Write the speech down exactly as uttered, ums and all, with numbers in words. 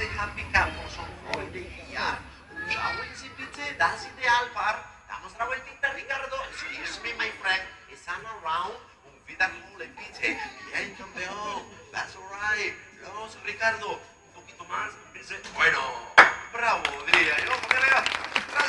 este happy couple sono heute hier. Und schauen Sie bitte, das Idealpaar. Damos la vueltita, Ricardo. Excuse me, my friend. It's an around. Un vida cool, bitte. Bien, campeón. That's alright. Vamos, Ricardo. Un poquito más. Dice, bueno. Bravo, diría yo.